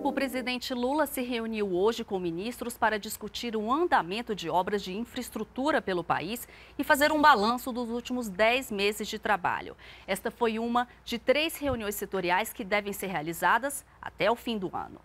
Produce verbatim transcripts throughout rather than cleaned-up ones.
O presidente Lula se reuniu hoje com ministros para discutir o andamento de obras de infraestrutura pelo país e fazer um balanço dos últimos dez meses de trabalho. Esta foi uma de três reuniões setoriais que devem ser realizadas até o fim do ano.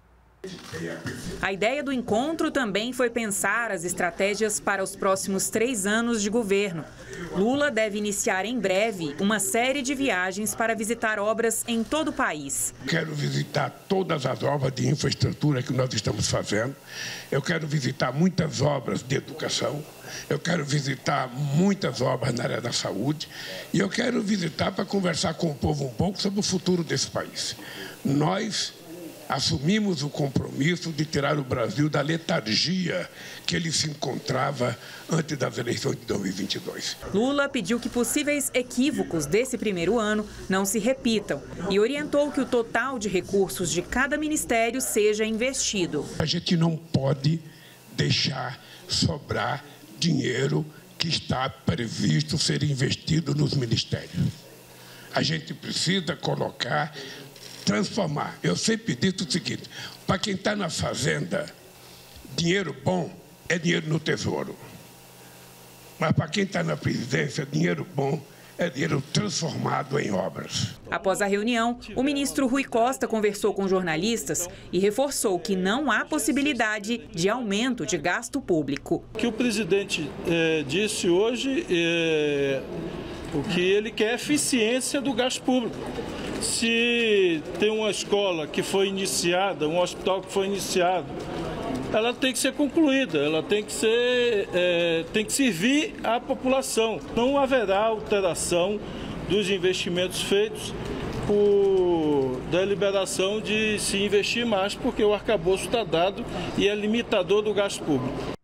A ideia do encontro também foi pensar as estratégias para os próximos três anos de governo. Lula deve iniciar em breve uma série de viagens para visitar obras em todo o país. Quero visitar todas as obras de infraestrutura que nós estamos fazendo. Eu quero visitar muitas obras de educação. Eu quero visitar muitas obras na área da saúde. E eu quero visitar para conversar com o povo um pouco sobre o futuro desse país. Nós assumimos o compromisso de tirar o Brasil da letargia que ele se encontrava antes das eleições de dois mil e vinte e dois. Lula pediu que possíveis equívocos desse primeiro ano não se repitam e orientou que o total de recursos de cada ministério seja investido. A gente não pode deixar sobrar dinheiro que está previsto ser investido nos ministérios. A gente precisa colocar transformar. Eu sempre digo o seguinte, para quem está na fazenda, dinheiro bom é dinheiro no tesouro. Mas para quem está na presidência, dinheiro bom é dinheiro transformado em obras. Após a reunião, o ministro Rui Costa conversou com jornalistas e reforçou que não há possibilidade de aumento de gasto público. O que o presidente eh, disse hoje, eh, o que ele quer é eficiência do gasto público. Se tem uma escola que foi iniciada, um hospital que foi iniciado, ela tem que ser concluída, ela tem que ser, é, tem que servir à população. Não haverá alteração dos investimentos feitos por deliberação de se investir mais, porque o arcabouço está dado e é limitador do gasto público.